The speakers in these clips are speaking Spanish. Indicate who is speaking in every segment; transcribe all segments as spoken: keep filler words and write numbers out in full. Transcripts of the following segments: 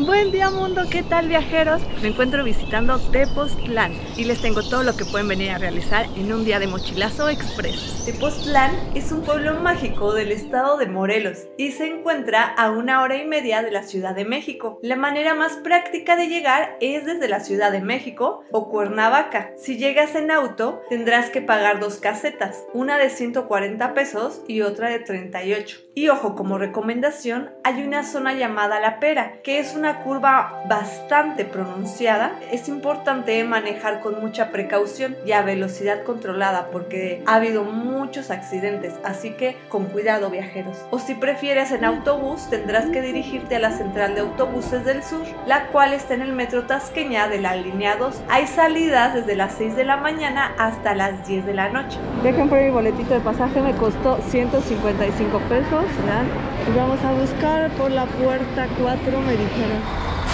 Speaker 1: Buen día mundo, ¿qué tal viajeros? Me encuentro visitando Tepoztlán y les tengo todo lo que pueden venir a realizar en un día de mochilazo express. Tepoztlán es un pueblo mágico del estado de Morelos y se encuentra a una hora y media de la Ciudad de México. La manera más práctica de llegar es desde la Ciudad de México o Cuernavaca. Si llegas en auto tendrás que pagar dos casetas, una de ciento cuarenta pesos y otra de treinta y ocho. Y ojo, como recomendación, hay una zona llamada La Pera, que es una curva bastante pronunciada. Es importante manejar con mucha precaución y a velocidad controlada porque ha habido muchos accidentes, así que con cuidado viajeros. O si prefieres en autobús, tendrás que dirigirte a la central de autobuses del sur, la cual está en el metro Tasqueña de la línea dos. Hay salidas desde las seis de la mañana hasta las diez de la noche. Dejen por mi boletito de pasaje, me costó ciento cincuenta y cinco pesos. ¿Vean? Y vamos a buscar por la puerta cuatro, me dijeron.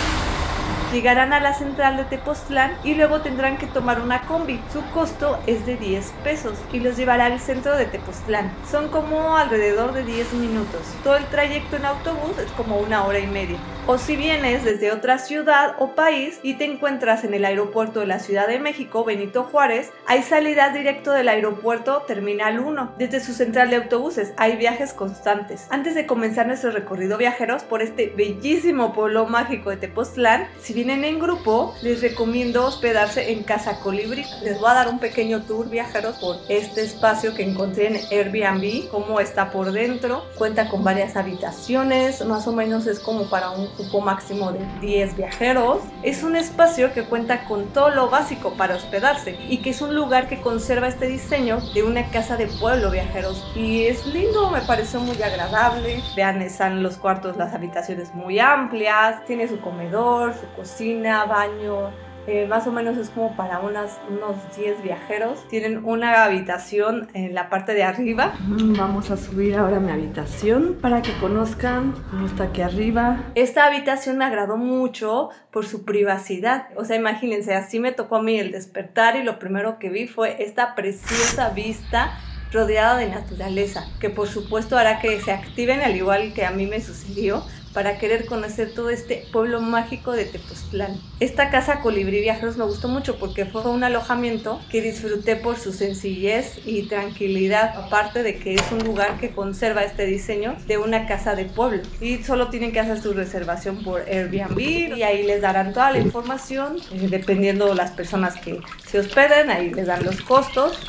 Speaker 1: Llegarán a la central de Tepoztlán y luego tendrán que tomar una combi. Su costo es de diez pesos y los llevará al centro de Tepoztlán. Son como alrededor de diez minutos. Todo el trayecto en autobús es como una hora y media. O si vienes desde otra ciudad o país y te encuentras en el aeropuerto de la Ciudad de México, Benito Juárez, hay salidas directo del aeropuerto Terminal uno. Desde su central de autobuses hay viajes constantes. Antes de comenzar nuestro recorrido viajeros por este bellísimo pueblo mágico de Tepoztlán, si vienen en grupo, les recomiendo hospedarse en Casa Colibrí. Les voy a dar un pequeño tour viajeros por este espacio que encontré en Airbnb, cómo está por dentro. Cuenta con varias habitaciones, más o menos es como para un cupo máximo de diez viajeros. Es un espacio que cuenta con todo lo básico para hospedarse y que es un lugar que conserva este diseño de una casa de pueblo viajeros. Y es lindo, me pareció muy agradable. Vean, están los cuartos, las habitaciones muy amplias, tiene su comedor, su cocina, baño. Eh, más o menos es como para unas, unos diez viajeros. Tienen una habitación en la parte de arriba. Vamos a subir ahora a mi habitación para que conozcan cómo está aquí arriba. Esta habitación me agradó mucho por su privacidad. O sea, imagínense, así me tocó a mí el despertar y lo primero que vi fue esta preciosa vista rodeada de naturaleza, que por supuesto hará que se activen al igual que a mí me sucedió, para querer conocer todo este pueblo mágico de Tepoztlán. Esta Casa Colibrí Viajeros me gustó mucho porque fue un alojamiento que disfruté por su sencillez y tranquilidad, aparte de que es un lugar que conserva este diseño de una casa de pueblo. Y solo tienen que hacer su reservación por Airbnb y ahí les darán toda la información, eh, dependiendo de las personas que se hospeden, ahí les dan los costos.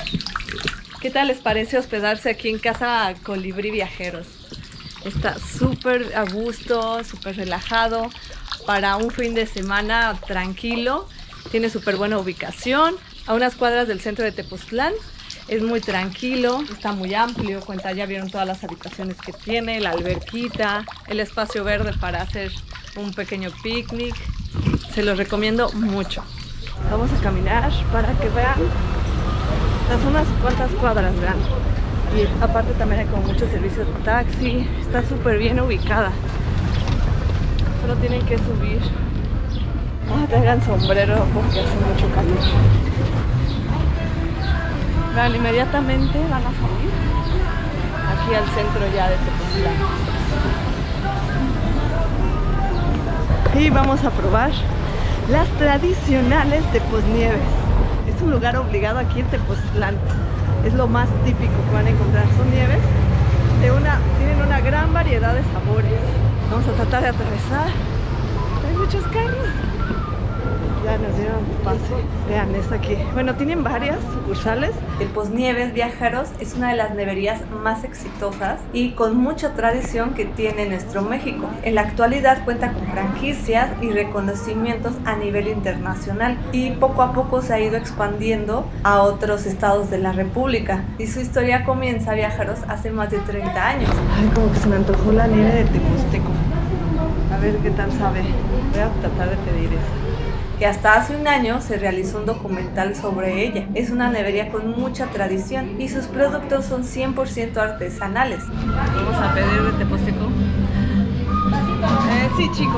Speaker 1: ¿Qué tal les parece hospedarse aquí en Casa Colibrí Viajeros? Está súper a gusto, súper relajado para un fin de semana tranquilo. Tiene súper buena ubicación, a unas cuadras del centro de Tepoztlán. Es muy tranquilo, está muy amplio, cuenta, ya vieron todas las habitaciones que tiene, la alberquita, el espacio verde para hacer un pequeño picnic. Se los recomiendo mucho. Vamos a caminar para que vean las unas cuantas cuadras, vean. Y aparte también hay como muchos servicios de taxi. Está súper bien ubicada. Solo tienen que subir. No traigan sombrero porque hace mucho calor. Vean, inmediatamente van a salir aquí al centro ya de Tepoztlán. Y vamos a probar las tradicionales Tepoznieves. Es un lugar obligado aquí en Tepoztlán. Es lo más típico que van a encontrar, son nieves de una, tienen una gran variedad de sabores. Vamos a tratar de aterrizar. Hay muchos carros. Ya nos dieron pase. Vean, está aquí. Bueno, tienen varias sucursales. Tepoznieves Viajeros es una de las neverías más exitosas y con mucha tradición que tiene nuestro México. En la actualidad cuenta con franquicias y reconocimientos a nivel internacional y poco a poco se ha ido expandiendo a otros estados de la República. Y su historia comienza, viajeros, hace más de treinta años. Ay, como que se me antojó la nieve de Teposteco. A ver qué tal sabe. Voy a tratar de pedir eso. Que hasta hace un año se realizó un documental sobre ella. Es una nevería con mucha tradición y sus productos son cien por ciento artesanales. Vamos a pedir de Teposteco. Eh, sí, chico.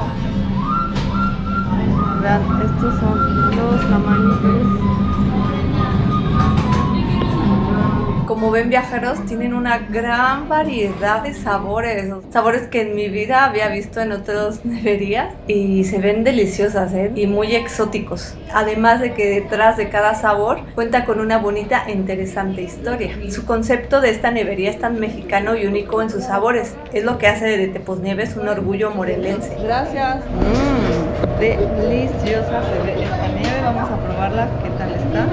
Speaker 1: Vean, estos son los tamaños. Como ven, viajeros, tienen una gran variedad de sabores, sabores que en mi vida había visto en otras neverías y se ven deliciosas, ¿eh? Y muy exóticos. Además de que detrás de cada sabor cuenta con una bonita e interesante historia. Su concepto de esta nevería es tan mexicano y único en sus sabores. Es lo que hace de Teposnieves un orgullo morelense.
Speaker 2: Gracias. Mmm, deliciosa se ve esta nieve. Vamos a probarla. ¿Qué tal está?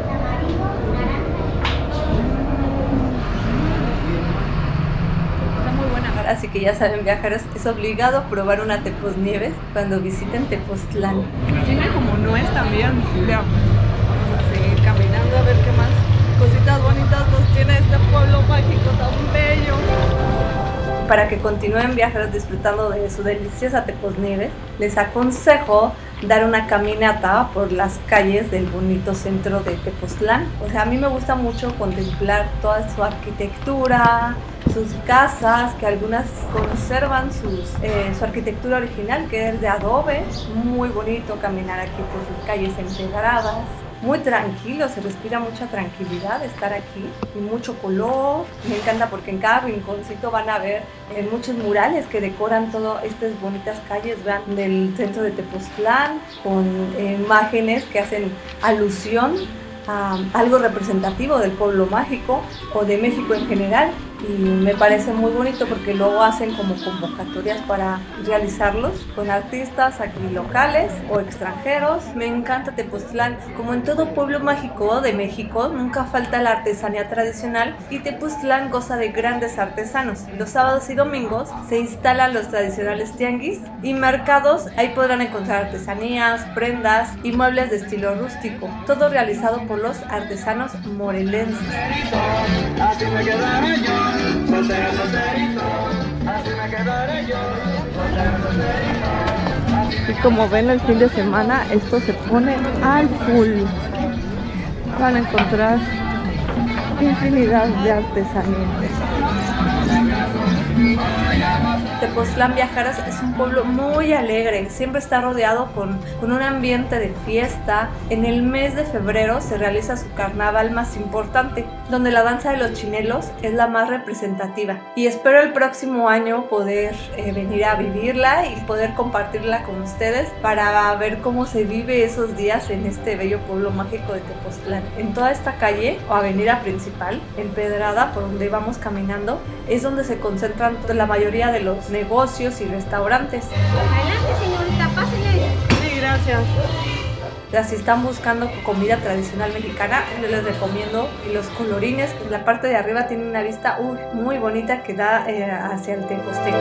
Speaker 1: Así que ya saben, viajeros, es obligado probar una Teposnieves cuando visiten Tepoztlán.
Speaker 2: Tiene como nuez también. Vean. Vamos a seguir caminando a ver qué más cositas bonitas nos tiene este pueblo mágico tan bello.
Speaker 1: Para que continúen, viajeros, disfrutando de su deliciosa Teposnieves, les aconsejo dar una caminata por las calles del bonito centro de Tepoztlán. O sea, a mí me gusta mucho contemplar toda su arquitectura, sus casas, que algunas conservan sus, eh, su arquitectura original, que es de adobe. Muy bonito caminar aquí por sus calles empedradas. Muy tranquilo, se respira mucha tranquilidad estar aquí y mucho color. Me encanta porque en cada rinconcito van a ver eh, muchos murales que decoran todas estas bonitas calles, vean, del centro de Tepoztlán, con eh, imágenes que hacen alusión a algo representativo del pueblo mágico o de México en general. Y me parece muy bonito porque luego hacen como convocatorias para realizarlos con artistas aquí locales o extranjeros. Me encanta Tepoztlán. Como en todo pueblo mágico de México, nunca falta la artesanía tradicional y Tepoztlán goza de grandes artesanos. Los sábados y domingos se instalan los tradicionales tianguis y mercados. Ahí podrán encontrar artesanías, prendas y muebles de estilo rústico, todo realizado por los artesanos morelenses. Así me quedaré yo. Soltero, solterito, así me quedaré yo. Soltero, solterito.
Speaker 2: Y como ven, el fin de semana esto se pone al full. Van a encontrar infinidad de artesanías.
Speaker 1: Tepoztlán, viajeros, es un pueblo muy alegre, siempre está rodeado con, con un ambiente de fiesta. En el mes de febrero se realiza su carnaval más importante, donde la danza de los chinelos es la más representativa. Y espero el próximo año poder eh, venir a vivirla y poder compartirla con ustedes para ver cómo se vive esos días en este bello pueblo mágico de Tepoztlán. En toda esta calle o avenida principal, empedrada, por donde vamos caminando, es donde se concentran la mayoría de los negocios y restaurantes.
Speaker 3: Adelante, señorita, pásale.
Speaker 2: Sí, gracias.
Speaker 1: Si están buscando comida tradicional mexicana, yo les recomiendo los colorines, que en la parte de arriba tiene una vista uy, muy bonita que da eh, hacia el Teposteco.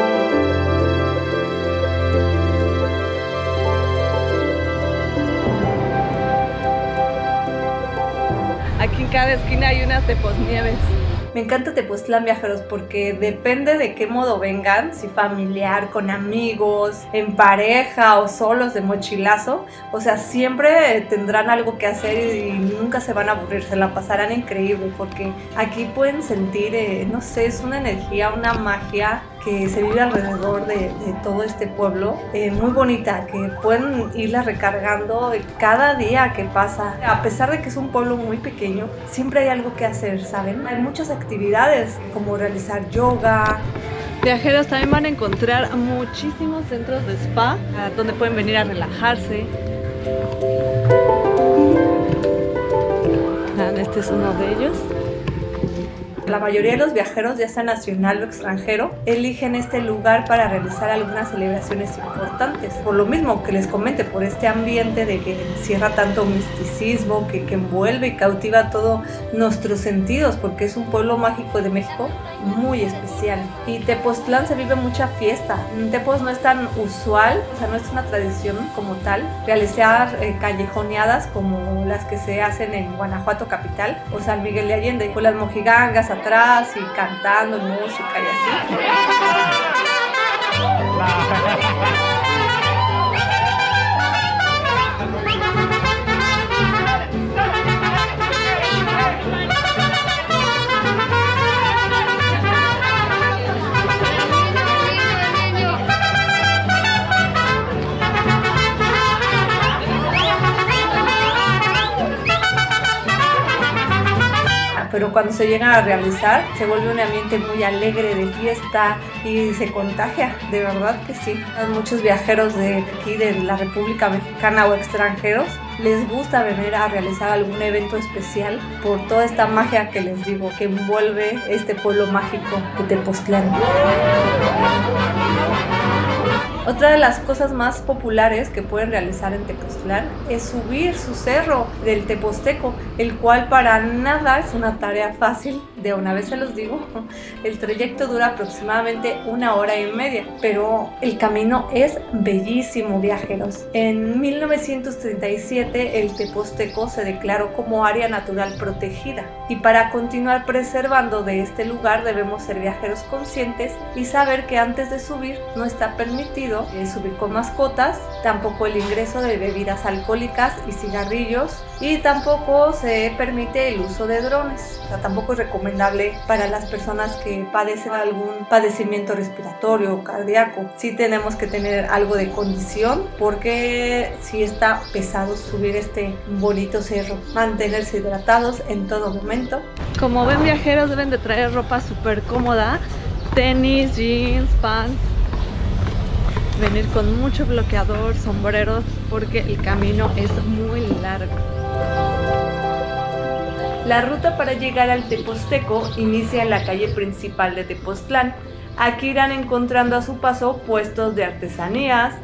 Speaker 2: Aquí en cada esquina hay unas Teposnieves.
Speaker 1: Me encanta Tepoztlán, viajeros, porque depende de qué modo vengan, si familiar, con amigos, en pareja o solos de mochilazo, o sea, siempre tendrán algo que hacer y nunca se van a aburrir, se la pasarán increíble, porque aquí pueden sentir, eh, no sé, es una energía, una magia que se vive alrededor de, de todo este pueblo, eh, muy bonita, que pueden irla recargando cada día que pasa. A pesar de que es un pueblo muy pequeño, siempre hay algo que hacer, ¿saben? Hay muchas actividades como realizar yoga.
Speaker 2: Viajeros, también van a encontrar muchísimos centros de spa donde pueden venir a relajarse. Este es uno de ellos.
Speaker 1: La mayoría de los viajeros, ya sea nacional o extranjero, eligen este lugar para realizar algunas celebraciones importantes. Por lo mismo que les comente, por este ambiente de que encierra tanto misticismo, que, que envuelve y cautiva todos nuestros sentidos, porque es un pueblo mágico de México muy especial. Y Tepoztlán se vive mucha fiesta. En Tepos no es tan usual, o sea, no es una tradición como tal, realizar eh, callejoneadas como las que se hacen en Guanajuato capital o San Miguel de Allende, con las mojigangas atrás y cantando música y así. Pero pero cuando se llegan a realizar se vuelve un ambiente muy alegre de fiesta y se contagia, de verdad que sí. A muchos viajeros de aquí de la República Mexicana o extranjeros les gusta venir a realizar algún evento especial por toda esta magia que les digo que envuelve este pueblo mágico de Tepoztlán. Otra de las cosas más populares que pueden realizar en Tepoztlán es subir su cerro del Tepozteco, el cual para nada es una tarea fácil. De una vez se los digo, el trayecto dura aproximadamente una hora y media, pero el camino es bellísimo, viajeros. En mil novecientos treinta y siete el Tepozteco se declaró como área natural protegida y para continuar preservando de este lugar debemos ser viajeros conscientes y saber que antes de subir no está permitido subir con mascotas, tampoco el ingreso de bebidas alcohólicas y cigarrillos y tampoco se permite el uso de drones. O sea, tampoco es recomendable para las personas que padecen algún padecimiento respiratorio o cardíaco. Sí tenemos que tener algo de condición porque sí está pesado subir este bonito cerro. Mantenerse hidratados en todo momento.
Speaker 2: Como ven, viajeros deben de traer ropa súper cómoda, tenis, jeans, pants. Venir con mucho bloqueador, sombreros, porque el camino es muy largo.
Speaker 1: La ruta para llegar al Tepozteco inicia en la calle principal de Tepoztlán. Aquí irán encontrando a su paso puestos de artesanías,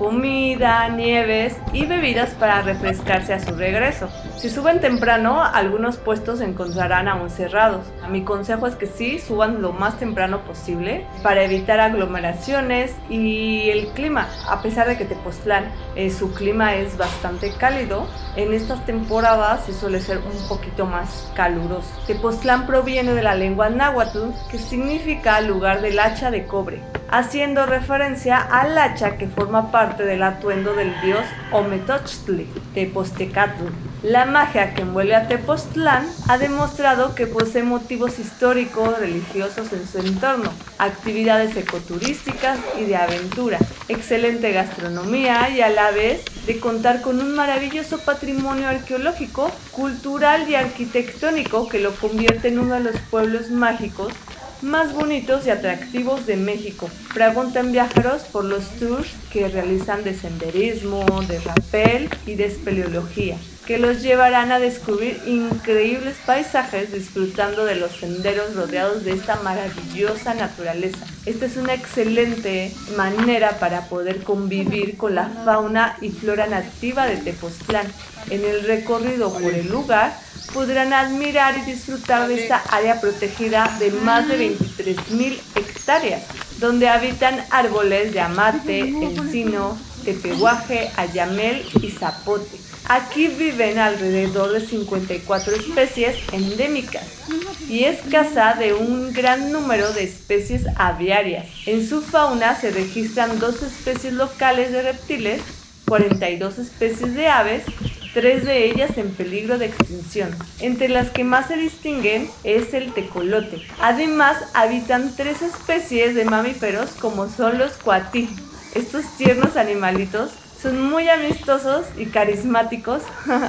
Speaker 1: comida, nieves y bebidas para refrescarse a su regreso. Si suben temprano, algunos puestos se encontrarán aún cerrados. Mi consejo es que sí, suban lo más temprano posible para evitar aglomeraciones y el clima. A pesar de que Tepoztlán, eh, su clima es bastante cálido, en estas temporadas sí suele ser un poquito más caluroso. Tepoztlán proviene de la lengua náhuatl, que significa lugar del hacha de cobre, haciendo referencia al hacha que forma parte del atuendo del dios Ometochtli, Tepoztecatl. La magia que envuelve a Tepoztlán ha demostrado que posee motivos históricos, religiosos en su entorno, actividades ecoturísticas y de aventura, excelente gastronomía y a la vez de contar con un maravilloso patrimonio arqueológico, cultural y arquitectónico que lo convierte en uno de los pueblos mágicos más bonitos y atractivos de México. Pregunten, viajeros, por los tours que realizan de senderismo, de rappel y de espeleología, que los llevarán a descubrir increíbles paisajes disfrutando de los senderos rodeados de esta maravillosa naturaleza. Esta es una excelente manera para poder convivir con la fauna y flora nativa de Tepoztlán. En el recorrido por el lugar podrán admirar y disfrutar de esta área protegida de más de veintitrés mil hectáreas, donde habitan árboles de amate, encino, tepehuaje, ayamel y zapote. Aquí viven alrededor de cincuenta y cuatro especies endémicas y es casa de un gran número de especies aviarias. En su fauna se registran dos especies locales de reptiles, cuarenta y dos especies de aves, tres de ellas en peligro de extinción. Entre las que más se distinguen es el tecolote. Además, habitan tres especies de mamíferos como son los cuatí. Estos tiernos animalitos son muy amistosos y carismáticos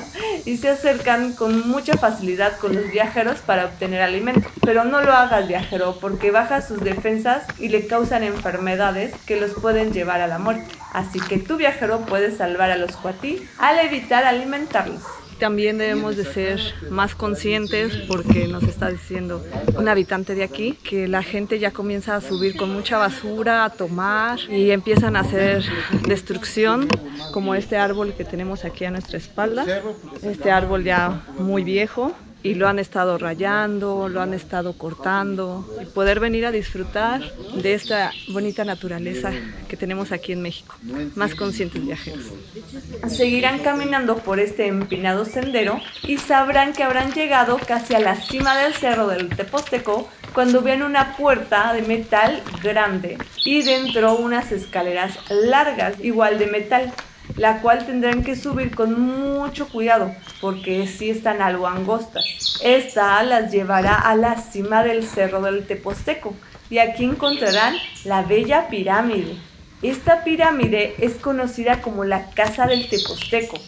Speaker 1: y se acercan con mucha facilidad con los viajeros para obtener alimento. Pero no lo hagas, viajero, porque baja sus defensas y le causan enfermedades que los pueden llevar a la muerte. Así que tú, viajero, puedes salvar a los cuatí al evitar alimentarlos.
Speaker 2: También debemos de ser más conscientes porque nos está diciendo un habitante de aquí que la gente ya comienza a subir con mucha basura, a tomar y empiezan a hacer destrucción, como este árbol que tenemos aquí a nuestra espalda, este árbol ya muy viejo. Y lo han estado rayando, lo han estado cortando y poder venir a disfrutar de esta bonita naturaleza que tenemos aquí en México. Más conscientes, viajeros.
Speaker 1: Seguirán caminando por este empinado sendero y sabrán que habrán llegado casi a la cima del cerro del Tepozteco cuando vean una puerta de metal grande y dentro unas escaleras largas igual de metal, la cual tendrán que subir con mucho cuidado porque sí están algo angostas. Esta las llevará a la cima del cerro del Tepozteco y aquí encontrarán la bella pirámide. Esta pirámide es conocida como la Casa del Tepozteco,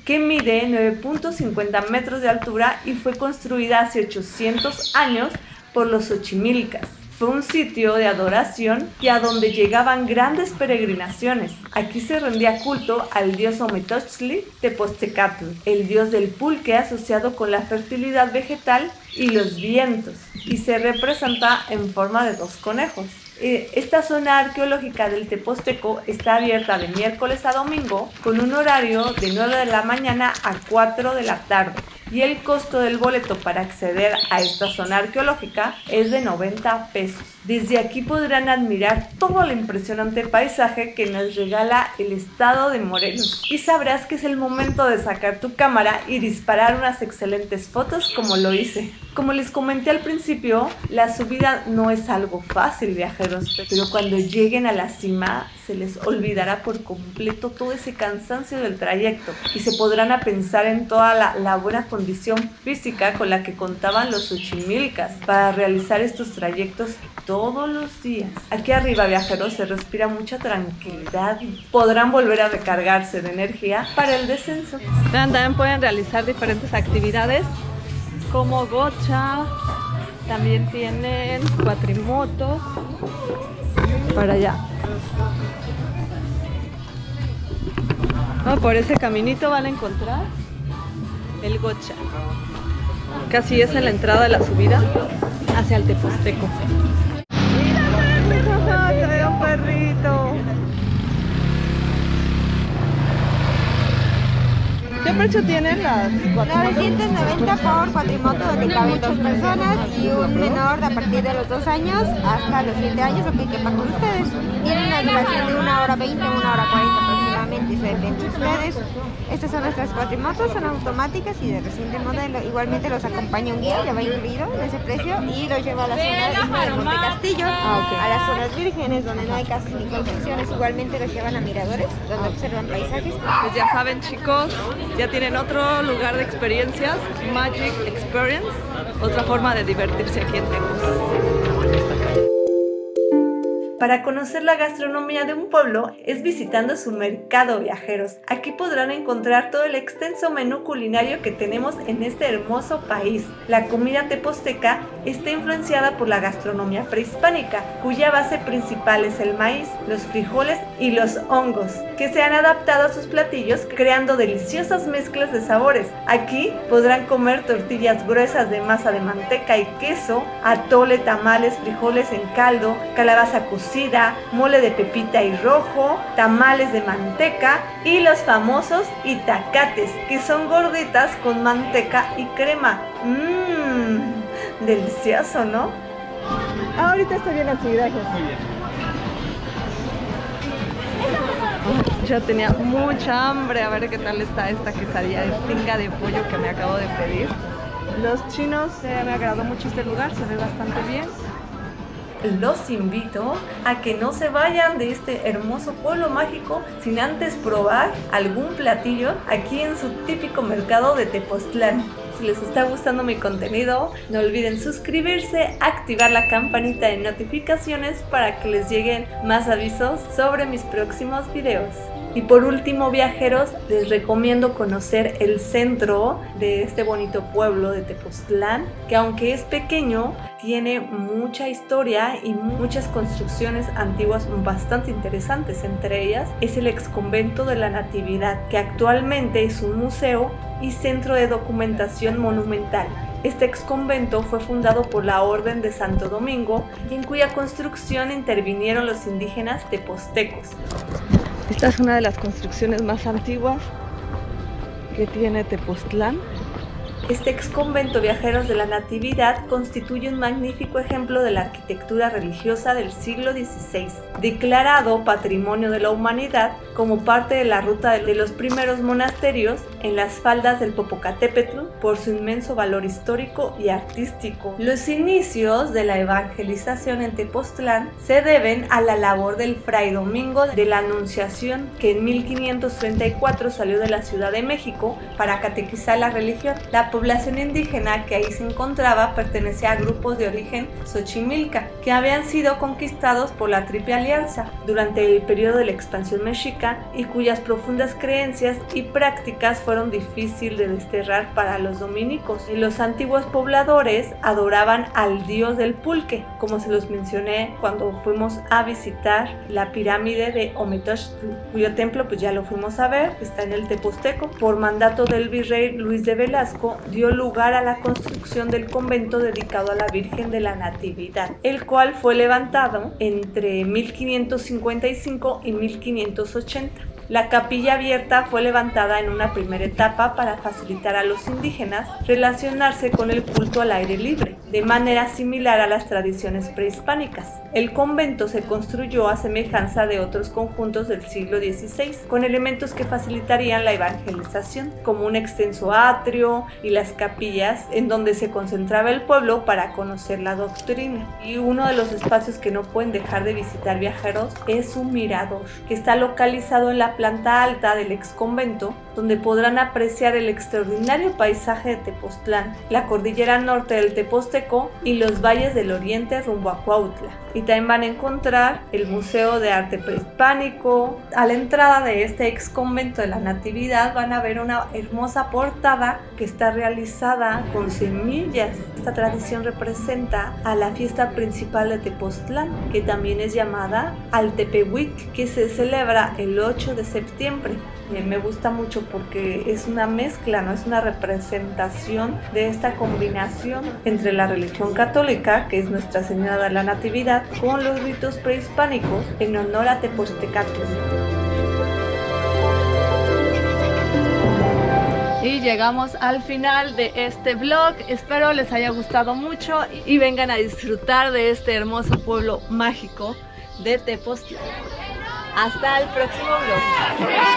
Speaker 1: que mide nueve punto cincuenta metros de altura y fue construida hace ochocientos años por los xochimilcas. Fue un sitio de adoración y a donde llegaban grandes peregrinaciones. Aquí se rendía culto al dios Ometeotli Tepoztecatl, el dios del pulque asociado con la fertilidad vegetal y los vientos, y se representa en forma de dos conejos. Esta zona arqueológica del Tepozteco está abierta de miércoles a domingo con un horario de nueve de la mañana a cuatro de la tarde. Y el costo del boleto para acceder a esta zona arqueológica es de noventa pesos. Desde aquí podrán admirar todo el impresionante paisaje que nos regala el estado de Morelos. Y sabrás que es el momento de sacar tu cámara y disparar unas excelentes fotos como lo hice. Como les comenté al principio, la subida no es algo fácil, viajeros, pero cuando lleguen a la cima se les olvidará por completo todo ese cansancio del trayecto y se podrán a pensar en toda la, la buena condición física con la que contaban los xochimilcas para realizar estos trayectos todos los días. Aquí arriba, viajeros, se respira mucha tranquilidad y podrán volver a recargarse de energía para el descenso.
Speaker 2: También pueden realizar diferentes actividades como gocha, también tienen cuatrimotos para allá. Oh, por ese caminito van a encontrar el gocha. Casi es en la entrada de la subida hacia el Tepozteco. ¡Mira, se ve un perrito! ¿Qué precio tienen las cuatrimotos?
Speaker 3: novecientos noventa por cuatrimoto, donde caben dos personas y un menor de a partir de los dos años hasta los siete años, lo que quepa con ustedes. Tienen una duración de una hora veinte, una hora cuarenta aproximadamente, eso depende de ustedes. Estas son nuestras cuatrimotos, son automáticas y de reciente modelo. Igualmente los acompaña un guía, ya va incluido en ese precio, y los lleva a la zona de Monte Castillo, ah, okay. a las zonas vírgenes donde no hay casas ni construcciones. Igualmente los llevan a miradores, donde observan paisajes.
Speaker 2: Pues ya saben, chicos, ya tienen otro lugar de experiencias, Magic Experience, otra forma de divertirse aquí en Tepos.
Speaker 1: Para conocer la gastronomía de un pueblo es visitando su mercado, viajeros. Aquí podrán encontrar todo el extenso menú culinario que tenemos en este hermoso país. La comida tepozteca está influenciada por la gastronomía prehispánica, cuya base principal es el maíz, los frijoles y los hongos, que se han adaptado a sus platillos creando deliciosas mezclas de sabores. Aquí podrán comer tortillas gruesas de masa de manteca y queso, atole, tamales, frijoles en caldo, calabaza cocida, mole de pepita y rojo, tamales de manteca y los famosos itacates, que son gorditas con manteca y crema. Mmm, delicioso, ¿no?
Speaker 2: Ah, ahorita está bien así, gracias. Muy bien. Yo tenía mucha hambre, a ver qué tal está esta quesadilla de tinga de pollo que me acabo de pedir. Los chinos, eh, me agradó mucho este lugar, se ve bastante bien.
Speaker 1: Los invito a que no se vayan de este hermoso pueblo mágico sin antes probar algún platillo aquí en su típico mercado de Tepoztlán. Si les está gustando mi contenido, no olviden suscribirse, activar la campanita de notificaciones para que les lleguen más avisos sobre mis próximos videos. Y por último, viajeros, les recomiendo conocer el centro de este bonito pueblo de Tepoztlán, que aunque es pequeño, tiene mucha historia y muchas construcciones antiguas bastante interesantes. Entre ellas es el exconvento de la Natividad, que actualmente es un museo y centro de documentación monumental. Este exconvento fue fundado por la Orden de Santo Domingo y en cuya construcción intervinieron los indígenas tepoztecos.
Speaker 2: Esta es una de las construcciones más antiguas que tiene Tepoztlán.
Speaker 1: Este exconvento, viajeros de la Natividad, constituye un magnífico ejemplo de la arquitectura religiosa del siglo dieciséis, declarado Patrimonio de la Humanidad como parte de la ruta de los primeros monasterios en las faldas del Popocatépetl por su inmenso valor histórico y artístico. Los inicios de la evangelización en Tepoztlán se deben a la labor del Fray Domingo de la Anunciación, que en mil quinientos treinta y cuatro salió de la Ciudad de México para catequizar la religión. La población indígena que ahí se encontraba pertenecía a grupos de origen xochimilca, que habían sido conquistados por la Triple Alianza durante el periodo de la expansión mexica y cuyas profundas creencias y prácticas fueron difíciles de desterrar para los dominicos. Los antiguos pobladores adoraban al dios del pulque, como se los mencioné cuando fuimos a visitar la pirámide de Ometeotl, cuyo templo pues ya lo fuimos a ver, está en el Teposteco. Por mandato del virrey Luis de Velasco dio lugar a la construcción del convento dedicado a la Virgen de la Natividad, el cual fue levantado entre mil quinientos cincuenta y cinco y mil quinientos ochenta. La capilla abierta fue levantada en una primera etapa para facilitar a los indígenas relacionarse con el culto al aire libre, de manera similar a las tradiciones prehispánicas. El convento se construyó a semejanza de otros conjuntos del siglo dieciséis, con elementos que facilitarían la evangelización, como un extenso atrio y las capillas en donde se concentraba el pueblo para conocer la doctrina. Y uno de los espacios que no pueden dejar de visitar viajeros es un mirador, que está localizado en la planta alta del ex convento, donde podrán apreciar el extraordinario paisaje de Tepoztlán, la cordillera norte del Teposteco y los valles del oriente rumbo a Cuautla. Y también van a encontrar el Museo de Arte Prehispánico. A la entrada de este ex convento de la Natividad van a ver una hermosa portada que está realizada con semillas. Esta tradición representa a la fiesta principal de Tepoztlán, que también es llamada Altepehuitl, que se celebra el ocho de septiembre. Eh, me gusta mucho porque es una mezcla, ¿no? Es una representación de esta combinación entre la religión católica, que es Nuestra Señora de la Natividad, con los ritos prehispánicos en honor a Tepoztecatl.
Speaker 2: Y llegamos al final de este vlog. Espero les haya gustado mucho y vengan a disfrutar de este hermoso pueblo mágico de Tepoztlán. Hasta el próximo vlog.